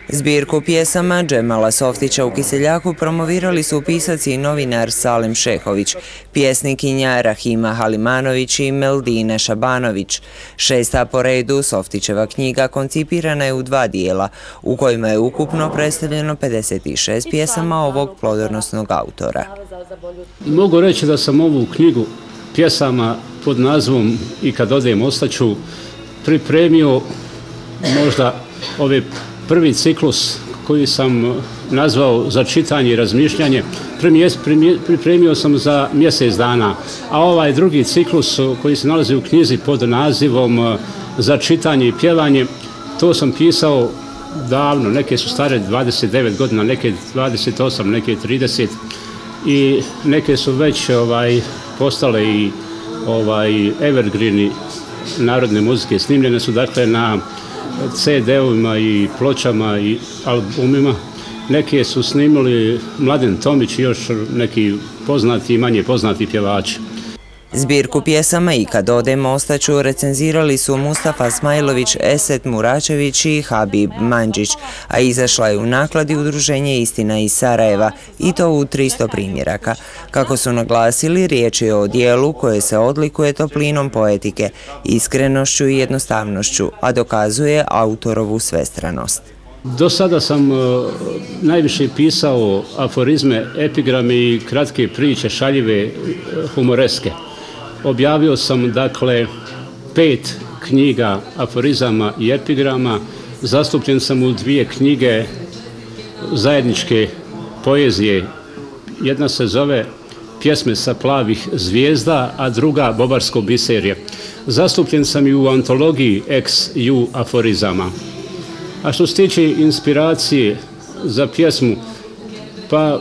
Zbirku pjesama Džemala Softića u Kiseljaku promovirali su pisac i novinar Salim Šehović, pjesnikinja Rahima Halimanović i Meldine Šabanović. Šesta po redu Softićeva knjiga koncipirana je u dva dijela, u kojima je ukupno predstavljeno 56 pjesama ovog plodonosnog autora. Mogu reći da sam ovu knjigu pjesama pod nazivom I kad odem ostaću pripremio možda prvi ciklus koji sam nazvao za čitanje i razmišljanje, pripremio sam za mjesec dana, a ovaj drugi ciklus koji se nalazi u knjizi pod nazivom za čitanje i pjevanje, to sam pisao davno, neke su stare 29 godina, neke 28, neke 30 i neke su već postale i evergreeni narodne muzike, snimljene su dakle na CD-ovima i pločama i albumima. Neke su snimili Mladen Tomić i još neki poznati i manje poznati pjevači. Zbirku pjesama I kad odem ostaću recenzirali su Mustafa Smajlović, Esed Muračević i Habib Mandžić, a izašla je u nakladi Udruženje Istina iz Sarajeva i to u 300 primjeraka. Kako su naglasili, riječ je o dijelu koje se odlikuje toplinom poetike, iskrenošću i jednostavnošću, a dokazuje autorovu svestranost. Do sada sam najviše pisao aforizme, epigrame i kratke priče, šaljive, humoreske. Objavio sam dakle 5 knjiga aforizama i epigrama, zastupljen sam u 2 knjige zajedničke poezije. Jedna se zove Pjesme sa plavih zvijezda, a druga Bobarsko biserje. Zastupljen sam i u antologiji Ex-Ju aforizama. A što se tiče inspiracije za pjesmu, pa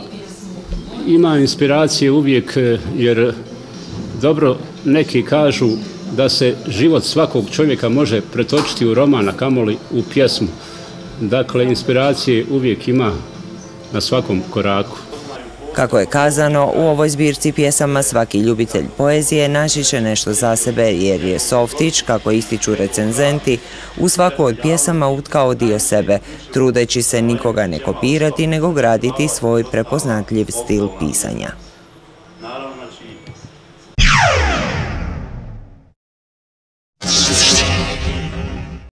ima inspiracije uvijek jer dobro neki kažu da se život svakog čovjeka može pretočiti u roman, a kamoli u pjesmu. Dakle, inspiracije uvijek ima na svakom koraku. Kako je kazano, u ovoj zbirci pjesama svaki ljubitelj poezije naći će nešto za sebe jer je Softić, kako ističu recenzenti, u svaku od pjesama utkao dio sebe, trudeći se nikoga ne kopirati nego graditi svoj prepoznatljiv stil pisanja.